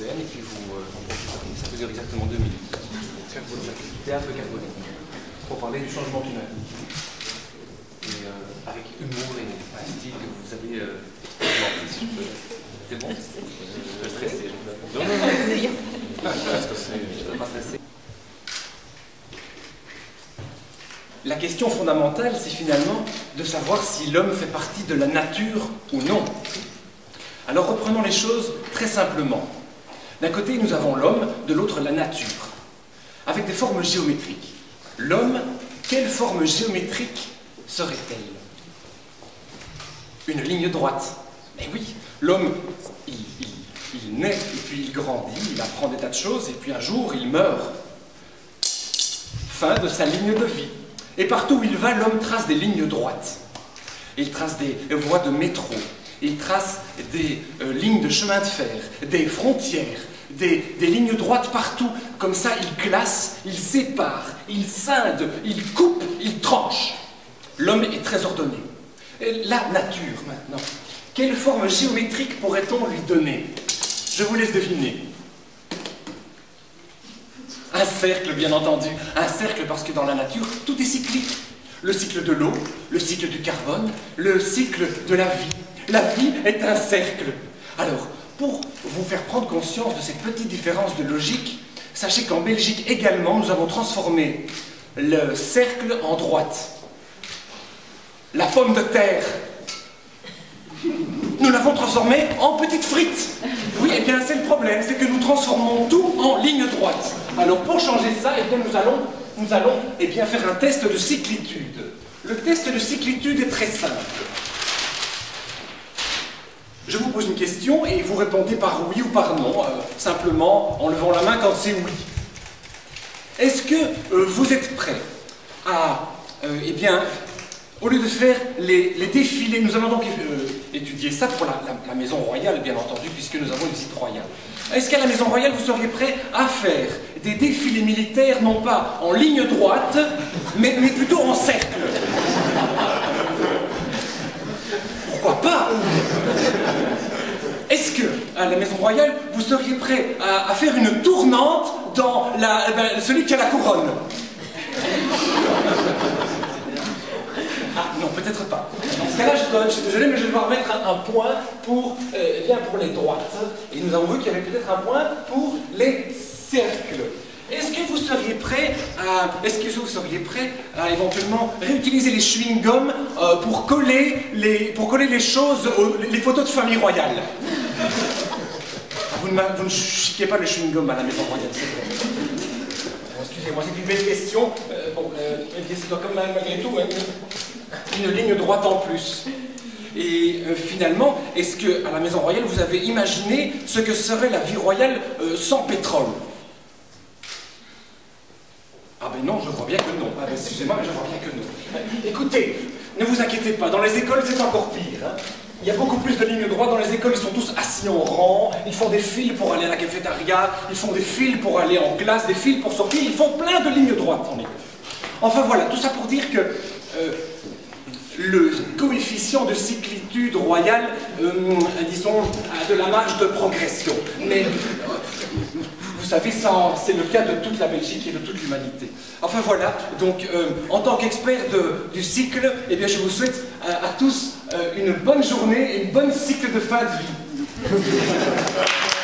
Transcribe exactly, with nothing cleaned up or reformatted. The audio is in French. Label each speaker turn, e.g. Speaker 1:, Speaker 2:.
Speaker 1: oxygène et puis vous euh, en profitez. Ça peut durer exactement deux minutes. Faire votre activité un peu carbonique pour parler du changement climatique. Et euh, avec humour et un style que vous avez euh, inventé, si je peux. C'est bon? Je vais stresser. Non, non, non. Parce que c'est... Je ne vais pas stresser. La question fondamentale, c'est finalement de savoir si l'homme fait partie de la nature ou non. Alors reprenons les choses très simplement. D'un côté, nous avons l'homme, de l'autre, la nature, avec des formes géométriques. L'homme, quelle forme géométrique serait-elle? Une ligne droite. Mais oui, l'homme, il, il, il naît, et puis il grandit, il apprend des tas de choses, et puis un jour, il meurt. Fin de sa ligne de vie. Et partout où il va, l'homme trace des lignes droites. Il trace des voies de métro, il trace des euh, lignes de chemin de fer, des frontières, des, des lignes droites partout. Comme ça, il classe, il sépare, il scinde, il coupe, il tranche. L'homme est très ordonné. Et la nature, maintenant. Quelle forme géométrique pourrait-on lui donner? Je vous laisse deviner. Un cercle, bien entendu. Un cercle parce que dans la nature, tout est cyclique. Le cycle de l'eau, le cycle du carbone, le cycle de la vie. La vie est un cercle. Alors, pour vous faire prendre conscience de cette petite différence de logique, sachez qu'en Belgique également, nous avons transformé le cercle en droite. La pomme de terre, nous l'avons transformée en petite frite. Oui, et bien c'est le problème, c'est que nous transformons tout en ligne droite. Alors pour changer ça, eh bien, nous allons, nous allons eh bien, faire un test de cyclitude. Le test de cyclitude est très simple. Je vous pose une question et vous répondez par oui ou par non, euh, simplement en levant la main quand c'est oui. Est-ce que euh, vous êtes prêts à, euh, eh bien, au lieu de faire les, les défilés, nous allons donc euh, étudier ça pour la, la, la Maison Royale, bien entendu, puisque nous avons une visite royale. Est-ce qu'à la Maison Royale, vous seriez prêts à faire des défilés militaires, non pas en ligne droite, mais, mais plutôt en cercle? Pourquoi pas? Est-ce que, à la Maison Royale, vous seriez prêts à, à faire une tournante dans la, ben, celui qui a la couronne? Ah, non, peut-être pas. Dans ce cas-là, je, je suis désolé, mais je vais devoir mettre un, un point pour, euh, eh bien, pour les droites. Et nous avons vu qu'il y avait peut-être un point pour les cercles. Est-ce que vous seriez prêt à, est-ce que vous seriez prêt à éventuellement réutiliser les chewing-gums euh, pour coller les, pour coller les choses, aux, les photos de famille royale? Vous ne, vous ne chiquez pas le chewing-gum à la Maison Royale, c'est vrai. Excusez-moi, c'est une belle question. Euh, bon, euh, c'est quand même malgré tout hein, une ligne droite en plus. Et euh, finalement, est-ce que à la Maison Royale, vous avez imaginé ce que serait la vie royale euh, sans pétrole? Ah ben non, je vois bien que non. Ah ben, excusez-moi, mais je vois bien que non. Euh, écoutez, ne vous inquiétez pas, dans les écoles, c'est encore pire. Hein. Il y a beaucoup plus de lignes droites dans les écoles, ils sont tous assis en rang, ils font des files pour aller à la cafétéria, ils font des files pour aller en classe, des files pour sortir, ils font plein de lignes droites en école. Enfin voilà, tout ça pour dire que euh, le coefficient de cyclitude royale, euh, disons, a de la marge de progression. Mais euh, vous savez, c'est le cas de toute la Belgique et de toute l'humanité. Enfin voilà, donc euh, en tant qu'expert du cycle, eh bien, je vous souhaite à, à tous euh, une bonne journée et une bonne cycle de fin de vie.